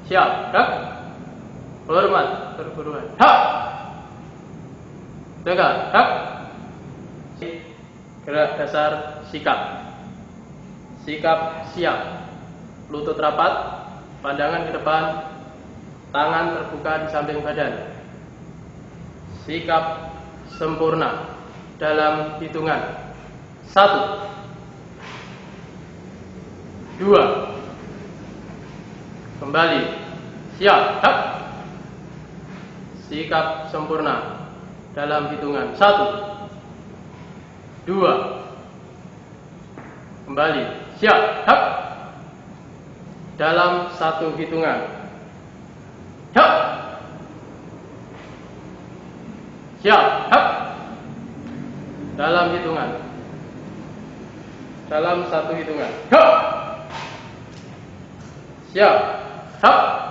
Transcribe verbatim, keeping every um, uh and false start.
Siap. Gerak. Hormat. Perburuan. Hak. Tegak. Hak. Gerak dasar sikap. Sikap siap. Lutut rapat. Pandangan ke depan. Tangan terbuka di samping badan. Sikap sempurna dalam hitungan satu, dua, kembali, siap, hak. Sikap sempurna dalam hitungan satu, dua, kembali, siap, hak. Dalam satu hitungan, hak. Siap, hak. Dalam hitungan. Dalam satu hitungan. Hak. Siap, hak.